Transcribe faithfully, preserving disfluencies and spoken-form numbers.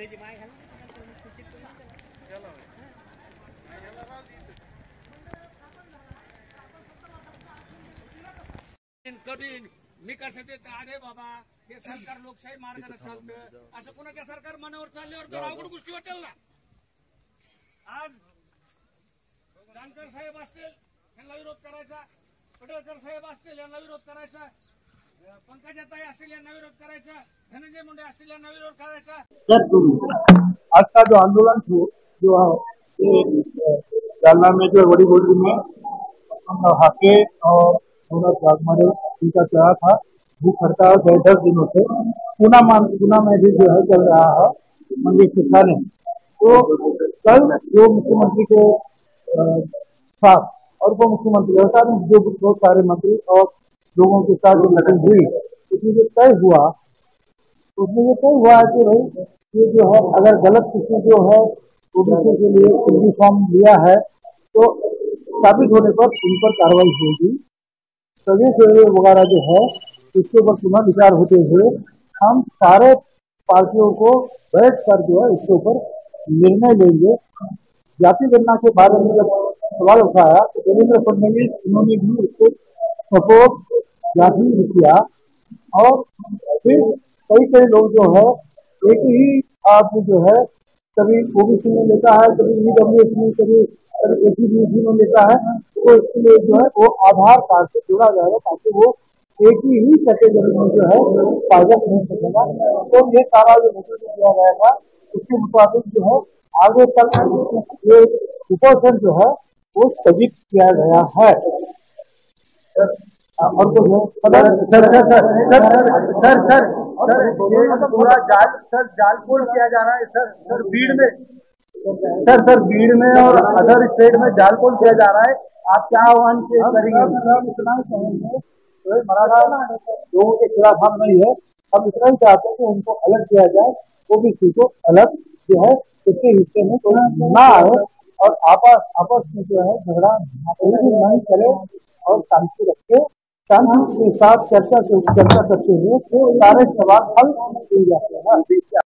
कधी मी कसं ते अरे बाबा हे सरकार लोकशाही मार्गाने चालतं, असं कोणाच्या सरकार मनावर चालल्यावर तर अवघड गोष्टी होतील ना. आज जानकर साहेब असतील यांना विरोध करायचा, पडळकर साहेब असतील यांना विरोध करायचा, पंकजाताई असतील यांना विरोध करायचा, धनंजय मुंडे असतील यांना विरोध करायचा. आज का जो आंदोलन जो है जालना में जो बड़ी बोली में हाके और इनका चला था जिस सरकार गए दस दिनों से पूना पूना में भी जो है चल रहा है मंदिर शिक्षा ने. तो कल जो मुख्यमंत्री के साथ और उप मुख्यमंत्री जो बहुत सारे मंत्री और लोगों के साथ जो मीटिंग हुई उसमें जो तय हुआ उसमें ये तय हुआ है कि भाई ये जो है अगर गलत किसी जो है ओबीसी के लिए सिंधी फॉर्म लिया है तो साबित होने पर उन पर कार्रवाई होगी. सभी वगैरह जो है उसके ऊपर पुनः विचार होते हुए हम सारे पार्टियों को बैठ कर जो है उसके ऊपर निर्णय लेंगे. जाति गणना के बारे में जब सवाल उठाया तो देवेंद्र फडणवीस उन्होंने भी उसको सपोर्ट जाति किया और फिर कई कई लोग जो है एक ही आप जो है कभी ओबीसी में लेता है, कभी ईडब्ल्यूएस में, कभी एसीबीसी में लेता है. तो इसके लिए जो है वो आधार कार्ड से जोड़ा जाएगा ताकि वो एक ही ही कैटेगरी में जो है पायलट नहीं सकेगा. तो ये सारा जो निर्णय किया गया था उसके मुताबिक जो है आगे तक ये कुपोषण जो है वो स्थगित किया गया है. और तो sir sir sir sir sir sir पूरा जाल सर जाल पोल किया जा रहा है सर सर भीड़ में सर सर भीड़ में और अदर स्टेट में जाल पोल किया जा रहा है. आप क्या आह्वान करेंगे? इतना ही कहेंगे तो मराठा लोगों के खिलाफ हम नहीं है, हम इतना ही चाहते हैं कि उनको अलग किया जाए, ओबीसी को अलग जो है उसके हिस्से में कोई ना आए और आपस आपस में जो है झगड़ा नहीं करे और शांति रखे. शांति के साथ चर्चा चर्चा करते हुए सारे सवाल हल किए जाते हैं.